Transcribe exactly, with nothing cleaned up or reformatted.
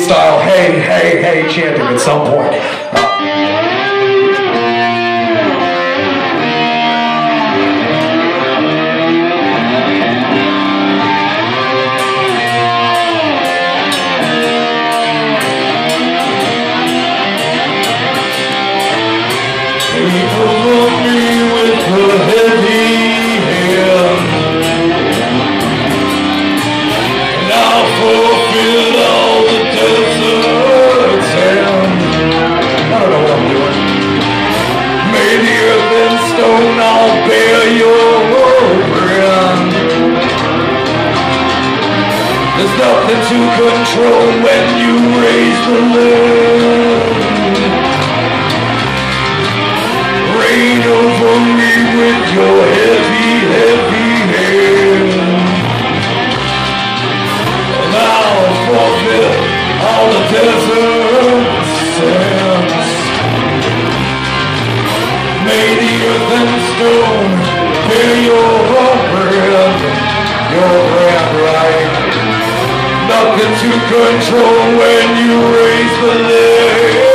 style hey, hey, hey chanting at some point. Uh, Cover me with her heavy hand, and I'll fulfill all the desert's hand. I don't know what I'm doing. May the earth and stone all bear your brand. There's nothing to control when you raise the land. Reign over me with your heavy, heavy hand, and I'll forfeit all the desert sands. May the earth and stone bear your brand, your brand right. Nothing to control when you raise the land.